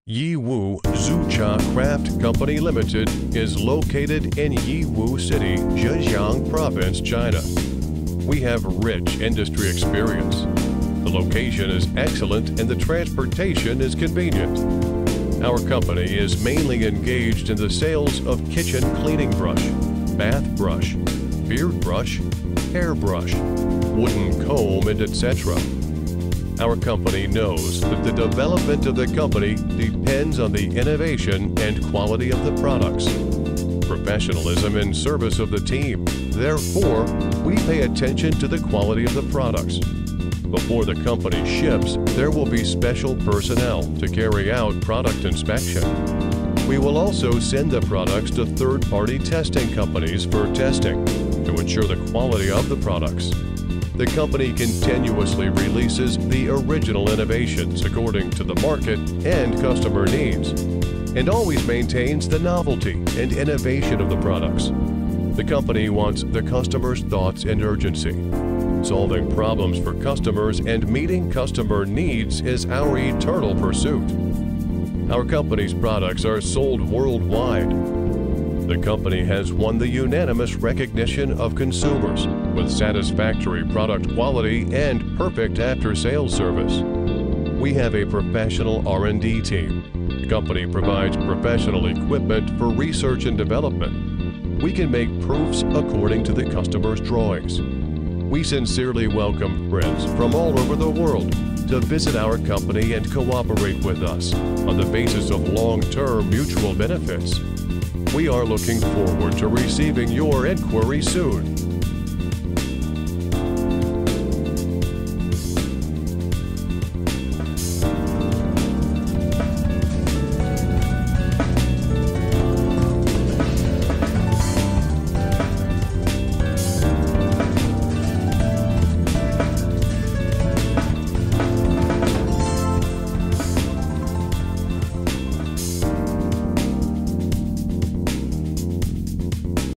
Yiwu Zucha Craft Company Limited is located in Yiwu City, Zhejiang Province, China. We have rich industry experience. The location is excellent and the transportation is convenient. Our company is mainly engaged in the sales of kitchen cleaning brush, bath brush, beard brush, hair brush, wooden comb, and etc. Our company knows that the development of the company depends on the innovation and quality of the products, professionalism and service of the team. Therefore, we pay attention to the quality of the products. Before the company ships, there will be special personnel to carry out product inspection. We will also send the products to third-party testing companies for testing to ensure the quality of the products. The company continuously releases the original innovations according to the market and customer needs, and always maintains the novelty and innovation of the products. The company wants the customer's thoughts and urgency. Solving problems for customers and meeting customer needs is our eternal pursuit. Our company's products are sold worldwide. The company has won the unanimous recognition of consumers with satisfactory product quality and perfect after-sales service. We have a professional R&D team. The company provides professional equipment for research and development. We can make proofs according to the customer's drawings. We sincerely welcome friends from all over the world to visit our company and cooperate with us on the basis of long-term mutual benefits. We are looking forward to receiving your inquiry soon.